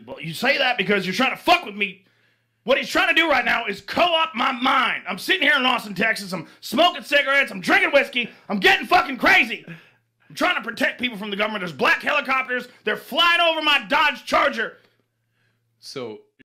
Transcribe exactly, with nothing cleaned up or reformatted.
Well, you say that because you're trying to fuck with me. What he's trying to do right now is co-opt my mind. I'm sitting here in Austin, Texas. I'm smoking cigarettes. I'm drinking whiskey. I'm getting fucking crazy. I'm trying to protect people from the government. There's black helicopters. They're flying over my Dodge Charger. So